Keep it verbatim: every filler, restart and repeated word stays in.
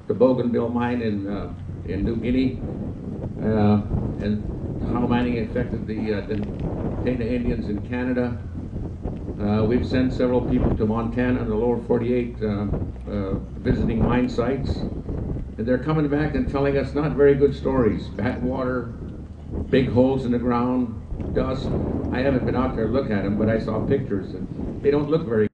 the Bougainville mine in uh, in New Guinea, uh, and how mining affected the uh, Dana Indians in Canada. Uh, we've sent several people to Montana and the lower forty-eight uh, uh, visiting mine sites, and they're coming back and telling us not very good stories. Bad water, big holes in the ground, dust. I haven't been out there to look at them, but I saw pictures, and they don't look very